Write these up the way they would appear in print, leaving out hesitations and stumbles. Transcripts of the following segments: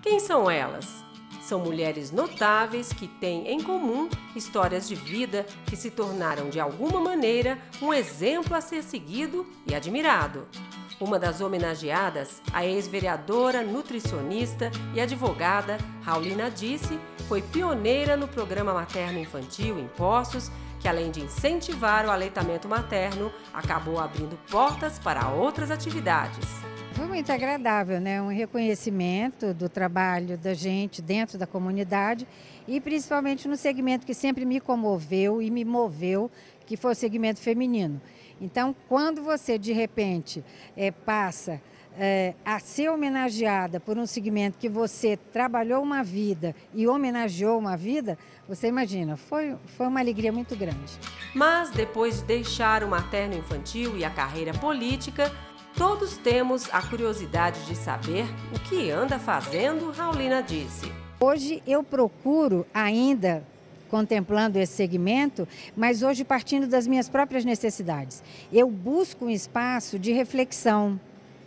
Quem são elas? São mulheres notáveis que têm em comum histórias de vida que se tornaram, de alguma maneira, um exemplo a ser seguido e admirado. Uma das homenageadas, a ex-vereadora, nutricionista e advogada Raulina Disse, foi pioneira no programa materno-infantil em Poços, que além de incentivar o aleitamento materno, acabou abrindo portas para outras atividades. Foi muito agradável, né? Um reconhecimento do trabalho da gente dentro da comunidade e principalmente no segmento que sempre me comoveu e me moveu, que foi o segmento feminino. Então, quando você, de repente, passa a ser homenageada por um segmento que você trabalhou uma vida e homenageou uma vida, você imagina, foi uma alegria muito grande. Mas, depois de deixar o materno-infantil e a carreira política, todos temos a curiosidade de saber o que anda fazendo Raulina Disse. Hoje eu procuro ainda contemplando esse segmento, mas hoje partindo das minhas próprias necessidades. Eu busco um espaço de reflexão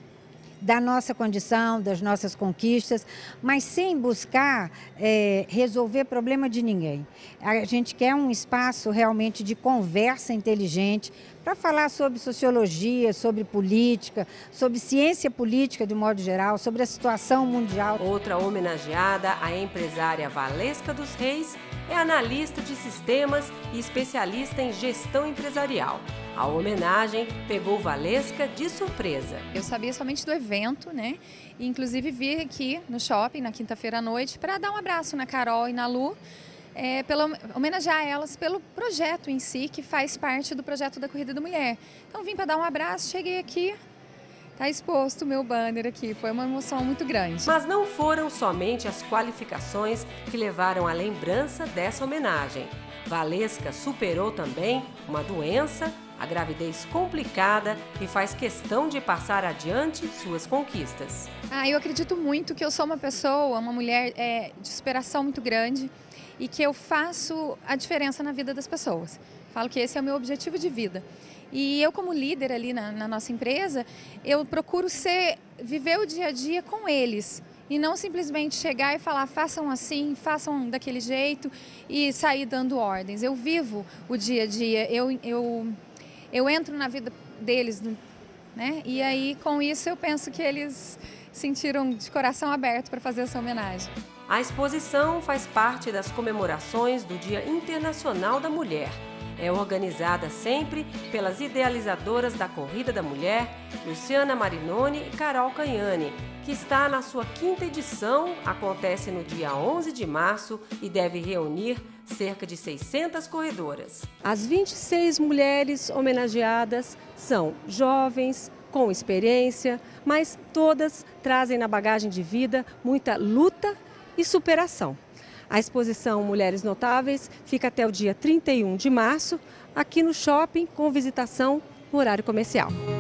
da nossa condição, das nossas conquistas, mas sem buscar resolver problema de ninguém. A gente quer um espaço realmente de conversa inteligente para falar sobre sociologia, sobre política, sobre ciência política de modo geral, sobre a situação mundial. Outra homenageada, a empresária Valesca dos Reis, é analista de sistemas e especialista em gestão empresarial. A homenagem pegou Valesca de surpresa. Eu sabia somente do evento, né? E inclusive vi aqui no shopping na quinta-feira à noite para dar um abraço na Carol e na Lu, homenagear elas pelo projeto em si, que faz parte do projeto da Corrida da Mulher. Então vim para dar um abraço, cheguei aqui, está exposto o meu banner aqui, foi uma emoção muito grande. Mas não foram somente as qualificações que levaram à lembrança dessa homenagem. Valesca superou também uma doença, a gravidez complicada, e faz questão de passar adiante suas conquistas. Eu acredito muito que eu sou uma pessoa, uma mulher de superação muito grande e que eu faço a diferença na vida das pessoas. Falo que esse é o meu objetivo de vida. E eu, como líder ali na nossa empresa, eu procuro viver o dia a dia com eles. E não simplesmente chegar e falar, façam assim, façam daquele jeito e sair dando ordens. Eu vivo o dia a dia, eu entro na vida deles, né? E aí, com isso, eu penso que eles sentiram de coração aberto para fazer essa homenagem. A exposição faz parte das comemorações do Dia Internacional da Mulher. É organizada sempre pelas idealizadoras da Corrida da Mulher, Luciana Marinoni e Carol Canhani, que está na sua 5ª edição, acontece no dia 11 de março e deve reunir cerca de 600 corredoras. As 26 mulheres homenageadas são jovens, com experiência, mas todas trazem na bagagem de vida muita luta e superação. A exposição Mulheres Notáveis fica até o dia 31 de março, aqui no shopping, com visitação no horário comercial.